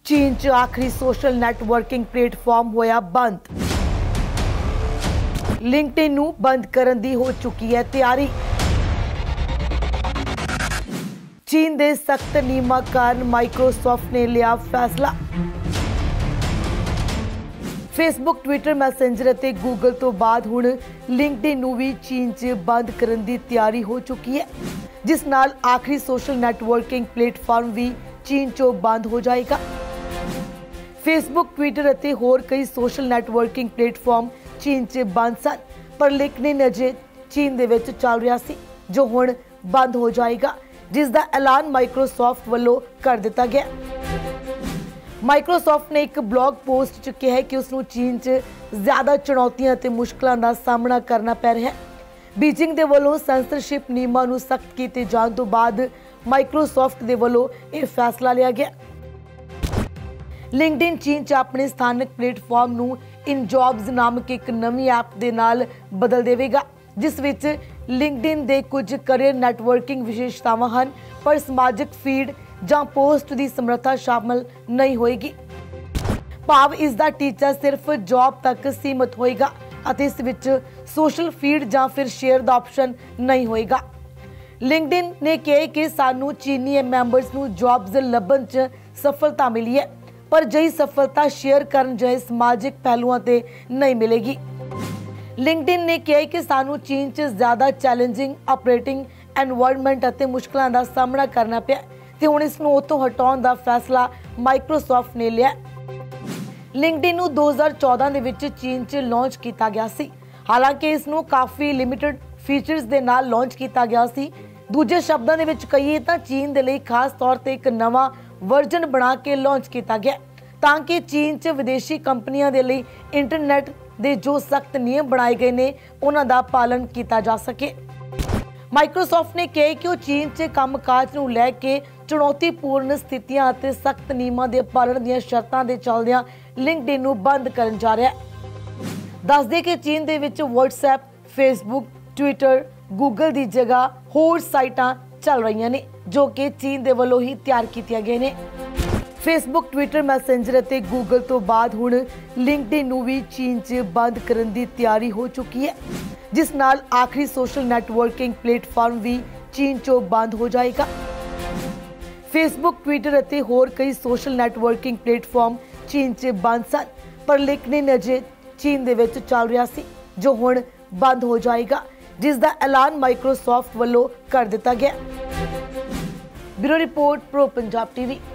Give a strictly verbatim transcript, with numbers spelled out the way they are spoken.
चीन च आखिरी सोशल नैटवर्किंग प्लेटफॉर्म होया बंद। लिंक्डइन नूं बंद करन दी हो चुकी है तैयारी। चीन दे सख्त नियमां कारण माइक्रोसॉफ्ट ने लिया फैसला। फेसबुक, ट्विटर, मैसेंजर और गूगल तो बाद हुण लिंक्डइन नूं भी चीन च बंद करन दी तैयारी हो चुकी है, जिस नाल आखिरी सोशल नैटवर्किंग प्लेटफॉर्म भी चीन चों बंद हो जाएगा। फेसबुक, ट्विटर और होर कई सोशल नैटवर्किंग प्लेटफॉर्म चीन च बंद सन, पर लिंक्डइन अजे चीन दे विच चल रहा सी, जो हुण बंद हो जाएगा, जिसका ऐलान माइक्रोसॉफ्ट वालों कर दिता गया। माइक्रोसॉफ्ट ने एक ब्लॉग पोस्ट च कहा है कि उसनूं चीन च ज़्यादा चुनौतियां ते मुश्किलों का सामना करना पै रहा है। बीजिंग दे वलों सेंसरशिप नियमां नूं सख्त कीते जाण तो बाद माइक्रोसॉफ्ट दे वलों यह फैसला लिया गया। लिंक्डइन चीन च अपने स्थानक प्लेटफॉर्म नूं इन जॉब्स नामक एक नवी ऐप दे नाल बदल देवेगा, जिस विच लिंक्डइन दे कुछ करियर नैटवर्किंग विशेषतावां हन, पर समाजिक फीड जां पोस्ट की समर्था शामिल नहीं होएगी। भाव इसका टीचा सिर्फ जॉब तक सीमित होएगा अते इस विच सोशल फीड जां फिर शेयर का ऑप्शन नहीं होएगा। लिंक्डइन ने कहा कि सानू चीनी मैंबर्स नूं जॉब्स लभन च सफलता मिली है, पर जही सफलता शेयर करन जहे समाजिक पहलुओं ते नहीं मिलेगी। लिंक्डइन ने कहा कि सानू चीन च ज़्यादा चैलेंजिंग ऑपरेटिंग एनवायरनमेंट और मुश्किलों का सामना करना पिया ते हुण इसनूं उत्तों हटाउण दा फैसला माइक्रोसॉफ्ट ने लिया। लिंक्डइन नूं दो हज़ार चौदह दे विच चीन च लॉन्च किया गया सी, हालांकि इसनूं काफ़ी लिमिटेड फीचर्स दे नाल लॉन्च किया गया सी। दूजे शब्दों दे विच कहीए तां चीन दे लई खास तौर ते एक नवा वर्जन बना के लॉन्च किया गया ताकि चीन च विदेशी कंपनियां दे लई इंटरनेट दे जो सख्त नियम बनाए गए ने उन्हां दा पालन किया जा सके। माइक्रोसॉफ्ट ने कहा कि वो चीन च कामकाज नूं लै के चुनौतीपूर्ण स्थितियां ਅਤੇ सख्त नियमां दे पालन ਦੀਆਂ शर्तां दे चलदियां लिंक्डइन नूं बंद करन जा रहा है। दस दे कि चीन दे विच व्हाट्सएप, फेसबुक, ट्विटर, गूगल की जगह होर साइटां चल रही ने, जो कि चीन दे वलों ही तैयार कीतियां गए ने। फेसबुक, ट्विटर, मैसेंजर और गूगल तो बाद हुण लिंक्डइन नूं भी चीन च बंद करन दी तैयारी हो चुकी है, जिस नाल आखिरी सोशल नैटवर्किंग प्लेटफॉर्म भी चीन चों बंद हो जाएगा। फेसबुक, ट्विटर और होर कई सोशल नैटवर्किंग प्लेटफॉर्म चीन च बंद सन, पर लिंक्डइन अजे चीन दे विच चल रहा सी, जो हुण बंद हो जाएगा, जिसका ऐलान माइक्रोसॉफ्ट वालों कर दिता गया। Bureau report, pro Punjab TV.